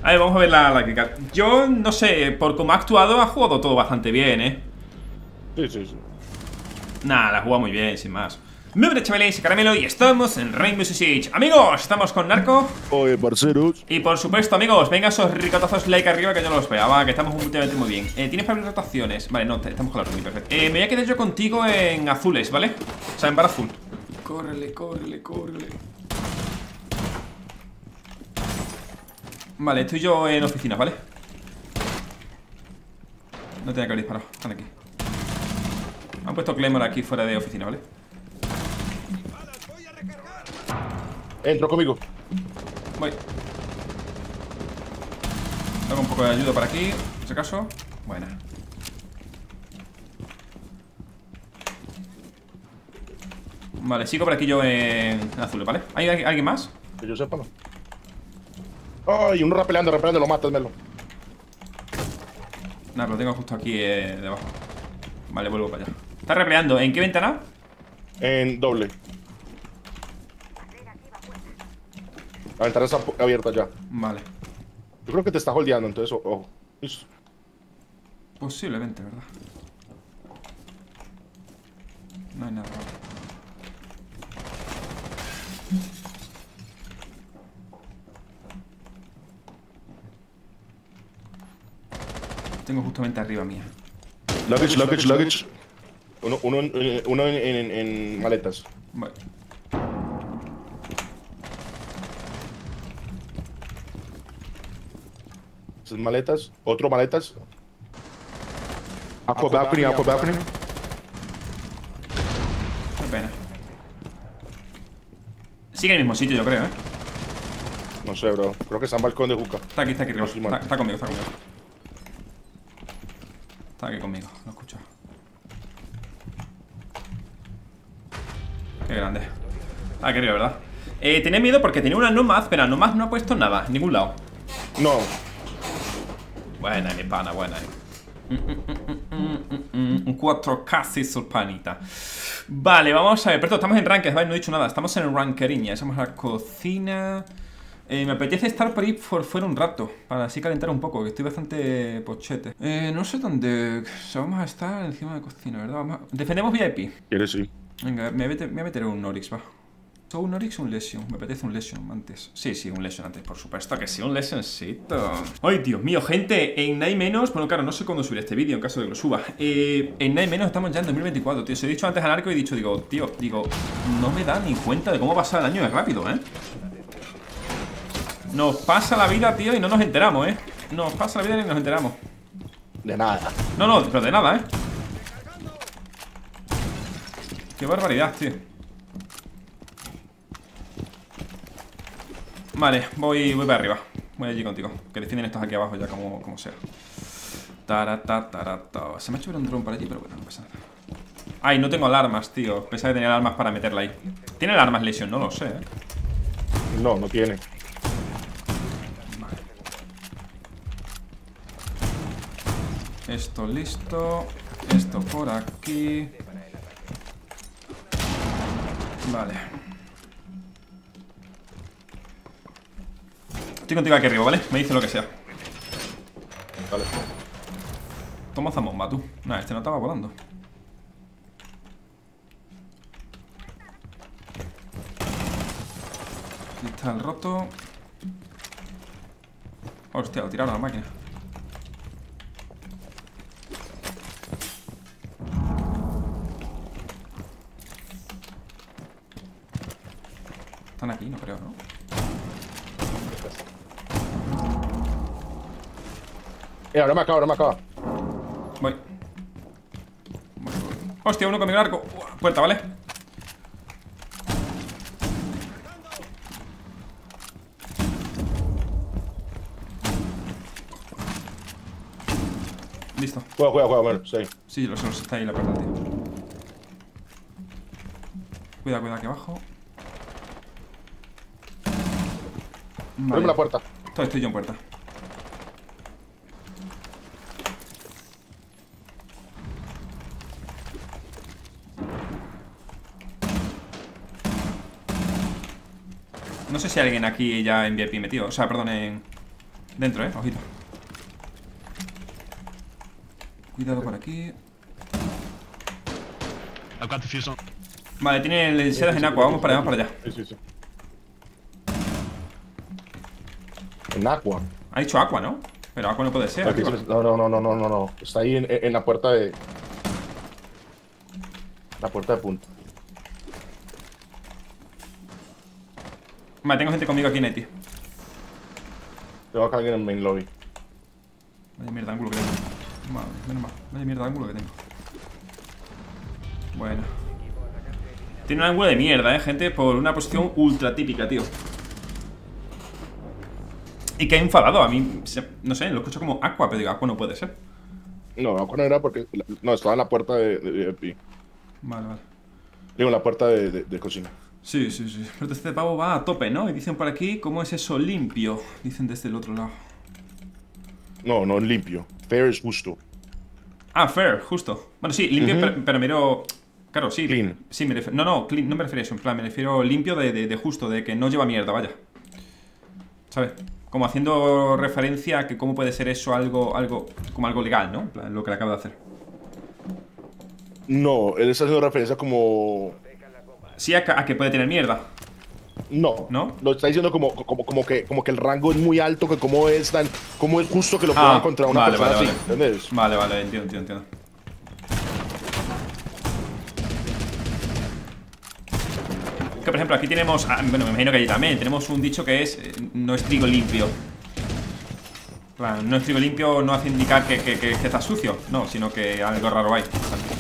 A ver, vamos a ver la crítica. Yo no sé, por cómo ha actuado, ha jugado todo bastante bien, Sí, sí, sí. Nada, la ha jugado muy bien, sin más. Muy buenas, chavales, y Caramelo, y estamos en Rainbow Six Siege. Amigos, estamos con Narco. Oye, parceros. Y por supuesto, amigos, venga esos ricotazos like arriba que yo no los vea, va, que estamos últimamente muy bien. ¿Tienes para abrir rotaciones? Vale, no, estamos con la Rumi, perfecto. Me voy a quedar yo contigo en azules, ¿vale? O sea, en bar azul. Córrele, córrele, córrele. Vale, estoy yo en oficinas, ¿vale? No tenía que haber disparado, están aquí. Han puesto Claymore aquí fuera de oficina, ¿vale? Entro conmigo. Voy. Hago un poco de ayuda para aquí, por si acaso. Buena. Vale, sigo por aquí yo en azul, ¿vale? ¿Hay alguien más? Que yo sepa, no. Ay, uno rapeleando, lo matas, Melo. Nada, lo tengo justo aquí debajo. Vale, vuelvo para allá. Está repleando. ¿En qué ventana? En doble. La ventana está abierta ya. Vale. Yo creo que te está holdeando, entonces, ojo. Listo. Posiblemente, ¿verdad? No hay nada. Tengo justamente arriba mía. Luggage. Uno en maletas. Vale. Esas maletas. Otro maletas. Aqua balcony. Qué pena. Sigue en el mismo sitio, yo creo, ¿eh? No sé, bro. Creo que está en balcón de juca. Está aquí arriba. No estoy mal. Está conmigo, está conmigo. Está aquí conmigo, lo escucho. Qué grande. Ah, qué arriba, ¿verdad? Tenía miedo porque tenía una Nomad, pero la Nomad no ha puesto nada, en ningún lado. No. Buena, mi pana, buena. Un 4K sul panita. Vale, vamos a ver. Perdón, estamos en ranked, ¿vale? No he dicho nada. Estamos en rankeriña. Estamos a la cocina. Me apetece estar por ahí por fuera un rato, para así calentar un poco, que estoy bastante pochete. No sé dónde. O sea, vamos a estar encima de la cocina, ¿verdad? Defendemos VIP. ¿Quieres sí? Venga, me voy a meter un Oryx, va. ¿Un Oryx o un Lesion? Me apetece un Lesion antes. Sí, un Lesion antes, por supuesto que sí, un Lesioncito. Ay, Dios mío, gente, en nada menos. Bueno, claro, no sé cuándo subiré este vídeo, en caso de que lo suba. En nada menos estamos ya en 2024, tío. Se he dicho antes al arco y he dicho, tío, no me da ni cuenta de cómo pasa el año de rápido, ¿eh? Nos pasa la vida, tío, y no nos enteramos, ¿eh? Nos pasa la vida y nos enteramos. De nada. No, pero de nada, ¿eh? Qué barbaridad, tío. Vale, voy para arriba. Voy allí contigo. Que defienden estos aquí abajo ya como sea. Se me ha hecho ver un dron por allí, pero bueno, no pasa nada. Ay, no tengo alarmas, tío. Pensaba que tenía alarmas para meterla ahí. ¿Tiene alarmas Lesion? No lo sé, ¿eh? No tiene. Vale. Esto listo. Esto por aquí. Vale. Estoy contigo aquí arriba, ¿vale? Me dice lo que sea. Vale. Toma Zamomba, tú. Nah, este no estaba volando. Aquí está el roto. Hostia, lo tiraron a la máquina. Están aquí, no creo, ¿no? Ahora me acaba. Voy. Hostia, uno con el arco. Puerta, ¿vale? Listo. Cuidado, bueno, sí. Sí, los está ahí la puerta, tío. Cuidado aquí abajo. Abrime la puerta. Estoy yo en puerta. No sé si hay alguien aquí ya en VIP metido. O sea, perdón, en... Dentro, ojito. Cuidado por aquí. Vale, tiene el Sedas en Aqua. Vamos para allá, vamos para allá. Sí. En Aqua. Ha dicho Aqua, ¿no? Pero Aqua no puede ser. Aquí no. Está ahí en la puerta de... La puerta de punta. Vale, tengo gente conmigo aquí en Eti. Tengo acá alguien en el main lobby. Vaya mierda de ángulo que tengo. Vale, menos mal. Vaya mierda de ángulo que tengo. Bueno. Tiene un ángulo de mierda, gente, por una posición ultra típica, tío. Y que ha enfadado. A mí, no sé, lo escucho como Aqua, pero digo, Aqua no puede ser. No, Aqua no era porque... No, estaba en la puerta de VIP. Vale. Digo, en la puerta de cocina. Sí. Pero este pavo va a tope, ¿no? Y dicen por aquí, ¿cómo es eso limpio? Dicen desde el otro lado. No es limpio. Fair es justo. Ah, fair, justo. Bueno, sí, limpio, pero miro... Claro, sí. Clean. Sí, me refiero... No, clean, no me refiero a eso. En plan, me refiero limpio de justo, de que no lleva mierda, vaya. ¿Sabes? Como haciendo referencia a que cómo puede ser eso algo como algo legal, ¿no? En plan, lo que le acabo de hacer. No, él está haciendo referencia como... Sí, a que puede tener mierda. No. ¿No? Lo está diciendo como que el rango es muy alto, que cómo es justo que lo pongan contra una persona así, ¿entendés? Vale, entiendo. Que por ejemplo aquí tenemos, bueno, me imagino que allí también tenemos un dicho que es no es trigo limpio. Claro, no es trigo limpio no hace indicar que está sucio, no, sino que algo raro hay.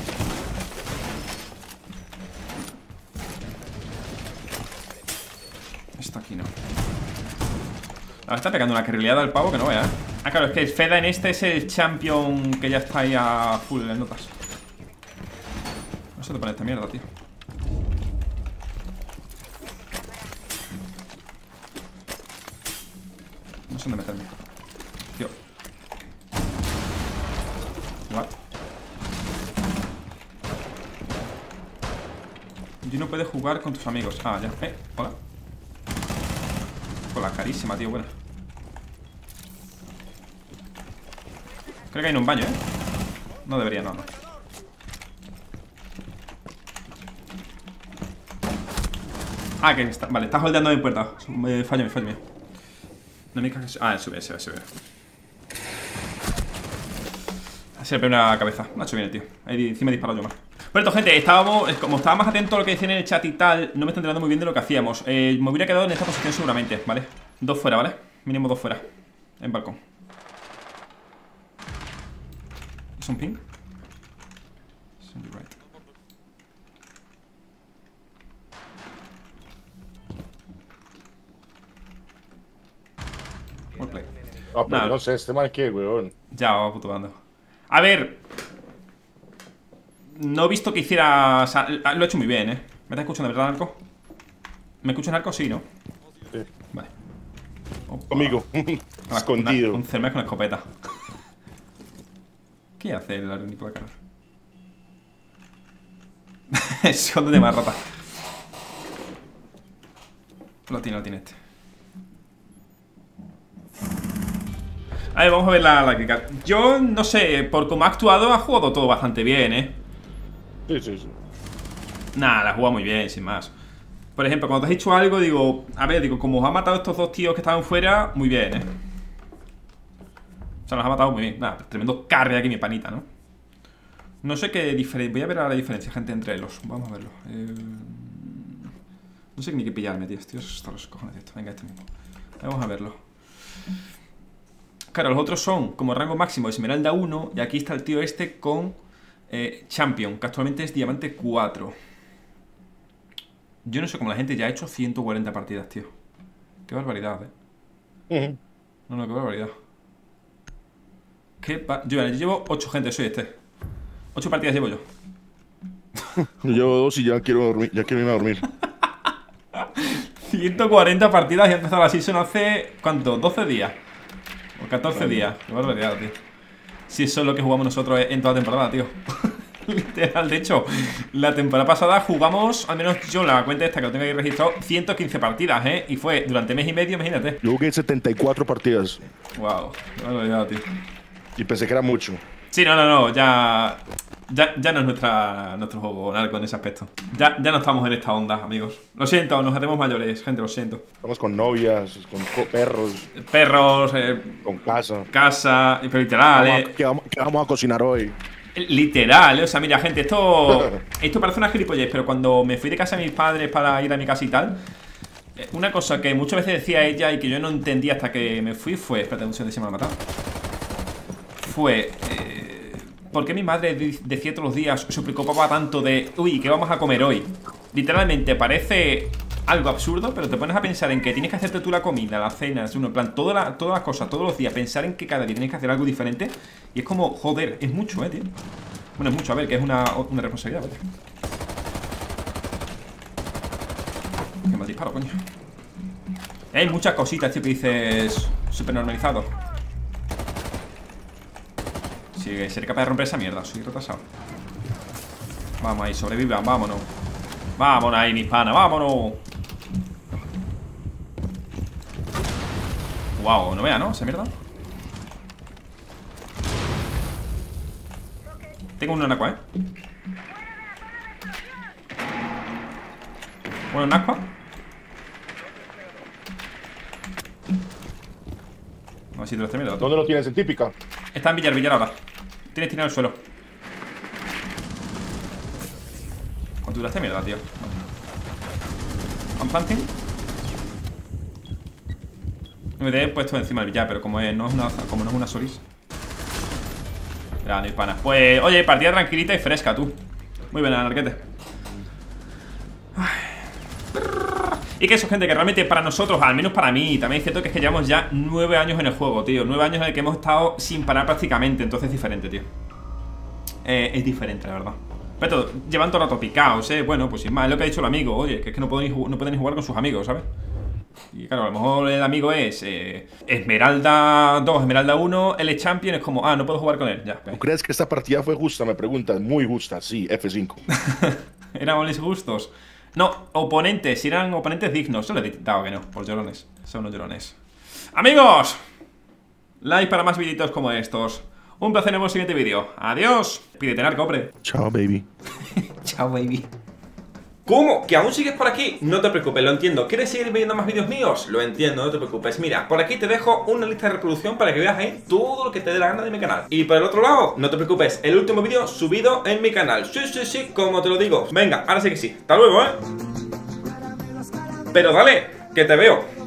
Esto aquí no. Ahora está pegando una carrileada al pavo que no vea, ¿eh? Ah, claro, es que el Feda en este es el champion que ya está ahí a full en las notas. No se te pone esta mierda, tío. No sé dónde meterme. Tío. Igual. Y no puedes jugar con tus amigos. Ah, ya. Hola. Con la carísima, tío, buena. Creo que hay en un baño, ¿eh? No debería, no. Ah, que está. Vale, está holdeando mi puerta. Fallo mío. No me cagas. Ah, sube. Se le pone una cabeza. No ha hecho bien el tío. Ahí encima he disparado yo más. Bueno, gente, como estaba más atento a lo que decían en el chat y tal, no me estoy enterando muy bien de lo que hacíamos. Me hubiera quedado en esta posición seguramente, ¿vale? 2 fuera, ¿vale? Mínimo 2 fuera. En balcón. ¿Es un ping? Right. Well play. Ah, pero no sé, este mal que, weón. Ya, va puto. A ver. No he visto que hiciera... O sea, lo he hecho muy bien, ¿eh? ¿Me estás escuchando, verdad, Narco? ¿Me escuchas, Narco? Sí, ¿no? Sí. Vale. Opa. Conmigo. Escondido. Un cermez con escopeta. ¿Qué hace el arenito de cargar? Escóndete más, rata. Lo tiene este. A ver, vamos a ver la crítica. Yo, no sé, por cómo ha actuado, ha jugado todo bastante bien, ¿eh? Sí. Nah, la ha jugado muy bien, sin más. Por ejemplo, cuando te has dicho algo, digo... A ver, digo, como os ha matado estos dos tíos que estaban fuera, muy bien, ¿eh? O sea, los ha matado muy bien. Nada, tremendo carry aquí mi panita, ¿no? No sé qué diferencia... Voy a ver la diferencia, gente, entre los... Vamos a verlo. No sé ni qué pillarme, tío. Hasta los cojones de esto. Venga, este mismo. Vamos a verlo. Claro, los otros son como rango máximo Esmeralda 1. Y aquí está el tío este con Champion, que actualmente es Diamante 4. Yo no sé cómo la gente ya ha hecho 140 partidas, tío. Qué barbaridad, No, qué barbaridad. Yo llevo 8, gente, soy este. 8 partidas llevo yo. Yo llevo 2 y ya quiero dormir, ya quiero irme a dormir. 140 partidas y ha empezado la season hace... ¿Cuánto? 12 días. O 14 días. Qué barbaridad, tío. Si eso es lo que jugamos nosotros en toda la temporada, tío. Literal, de hecho, la temporada pasada jugamos, al menos yo la cuenta esta que lo tengo ahí registrado, 115 partidas, ¿eh? Y fue durante mes y medio, imagínate. Yo jugué 74 partidas. Wow, no lo tío. Y pensé que era mucho. Sí, no, ya no es nuestro juego, narco, en ese aspecto. Ya no estamos en esta onda, amigos. Lo siento, nos hacemos mayores, gente, lo siento. Estamos con novias, con perros. Perros, con casa. Casa, pero literal, ¿Qué vamos a cocinar hoy? Literal, o sea, mira, gente, esto parece una gilipollez, pero cuando me fui de casa de mis padres para ir a mi casa y tal, una cosa que muchas veces decía ella y que yo no entendía hasta que me fui fue... Espérate, un segundo, se me ha matado. Fue... ¿por qué mi madre decía todos los días, se preocupaba tanto de... Uy, ¿qué vamos a comer hoy? Literalmente parece algo absurdo, pero te pones a pensar en que tienes que hacerte tú la comida, la cena, en plan, todas las cosas, todos los días, pensar en que cada día tienes que hacer algo diferente. Y es como, joder, es mucho, tío. Bueno, es mucho, a ver, que es una responsabilidad, ¿vale? Que me disparo, coño. Hay muchas cositas, tío, que dices súper normalizado. Si seré capaz de romper esa mierda, soy retrasado. Vamos ahí, sobrevivan, vámonos. Vámonos ahí, mis panas, vámonos. Wow, no vea, ¿no? Esa mierda. Tengo uno en aqua, Uno en aqua. A ver si te lo estoy mirando. ¿Dónde lo tienes? ¿En típica? Está en Villar ahora. Tienes tirado al suelo. ¿Cuánto duraste mierda, tío? ¿I'm planting? Me he puesto encima del billar, pero como no es una Solis. Grande, pana. Pues, oye, partida tranquilita y fresca, tú. Muy bien, Anarquete. Y que eso, gente, que realmente para nosotros, al menos para mí, también es cierto que llevamos ya 9 años en el juego, tío. 9 años en el que hemos estado sin parar prácticamente. Entonces es diferente, tío. Es diferente, la verdad. Pero llevan todo el rato picados, bueno, pues sin más, es lo que ha dicho el amigo. Oye, que es que no pueden ni jugar con sus amigos, ¿sabes? Y claro, a lo mejor el amigo es Esmeralda 2, Esmeralda 1, él es champion, es como, no puedo jugar con él, ya. ¿Tú crees que esta partida fue justa? Me preguntas. Muy justa, sí, F5. Éramos justos. No, oponentes, si eran oponentes dignos. Solo he dado que no, por llorones. Son unos llorones. Amigos, like para más videitos como estos. Un placer en el siguiente vídeo. Adiós. Pídete narco, hombre. Chao, baby. Chao, baby. ¿Cómo? ¿Que aún sigues por aquí? No te preocupes, lo entiendo. ¿Quieres seguir viendo más vídeos míos? Lo entiendo, no te preocupes. Mira, por aquí te dejo una lista de reproducción para que veas ahí todo lo que te dé la gana de mi canal. Y por el otro lado, no te preocupes, el último vídeo subido en mi canal. Sí, como te lo digo. Venga, ahora sí que sí. Hasta luego, Pero dale, que te veo.